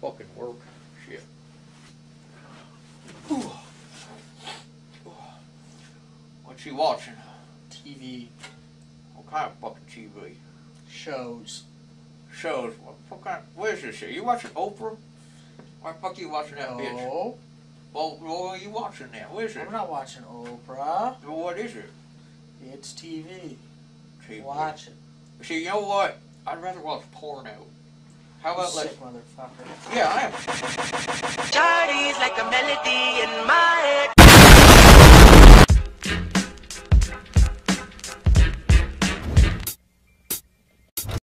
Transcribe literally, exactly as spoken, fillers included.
fucking work. Shit. What's she watching? T V. What kind of fucking T V? Shows. Shows? What, what kind? What is this shit? You watching Oprah? Why the fuck are you watching that no. bitch? No. Well, what are you watching now? What is it? I'm not watching Oprah. Well, what is it? It's T V. T V. Watch it. See, you know what? I'd rather watch porno. How about you like? Sick motherfucker. Yeah, I am. Shawty's like a melody in my head.